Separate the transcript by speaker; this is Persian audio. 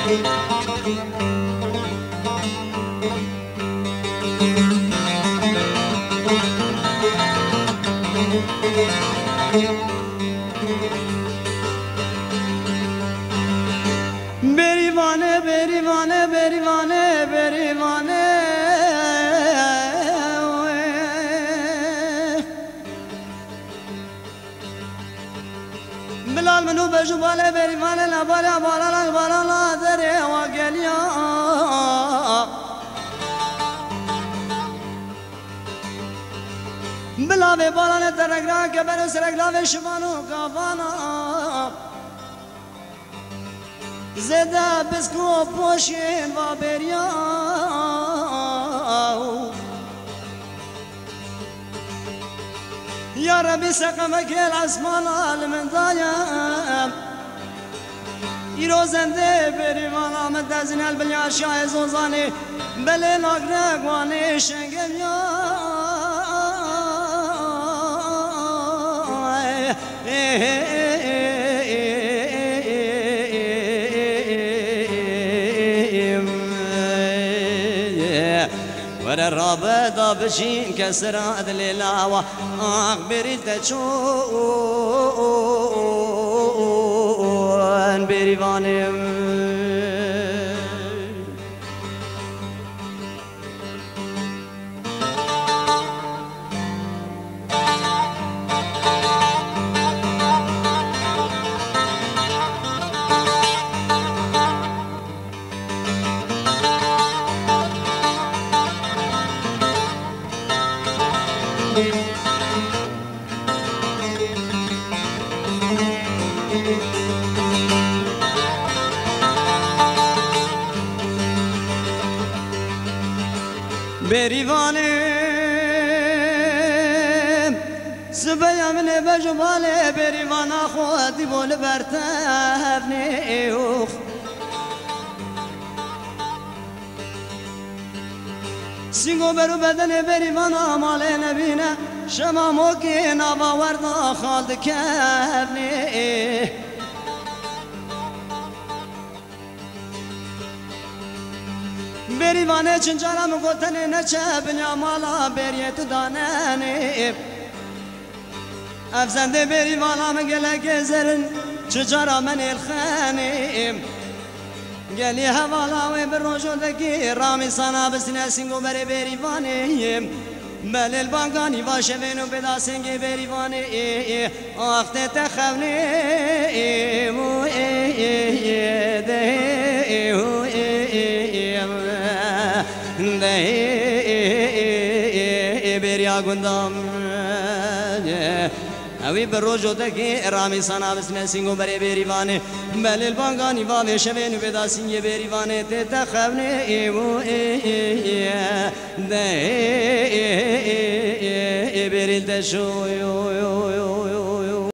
Speaker 1: بریوانه بریوانه بریوانه بریوانه بلال منو بجو بالا بریوانه لا بالا بالا بالا لا دره وقلیا بلا به بالا ترگرا که برو سرگلا به شمانو کافانا زده بسکو پوشین و بریا یا ربی سقمک الاسمان من دایم ایرو زنده بریوانا من دزین البلیا شای زوزانی بله ناگرگوانی شنگم یا ور رابطه بشین کسر عدلیلا و اخبری تچون بریوانیم بریوانیم سبیا من بجباله بریوانا خودی بول برتر نیوخ سینگو برو بدن بریوانا مال نبینه شما موکی نباوردا خالد کرنی بریوانه چنجارم گوتنه نچه بنیا مالا بریت داننی افزنده بریوانا مگله گزرن چجارا من الخانیم گلی حوالا و بروجو دکی رامی سانا بسنه سینگو بری بریوانیم بل البانگانی باشه بینو بدا سنگی بریوانه آخت تخونیم و بریا گندم اوی بروجو دکی رامی سانا بسنه سینگو بری بریوانه بل البانگانی باشه بینو بدا سنگی بریوانه تخونیم و بریل تشویو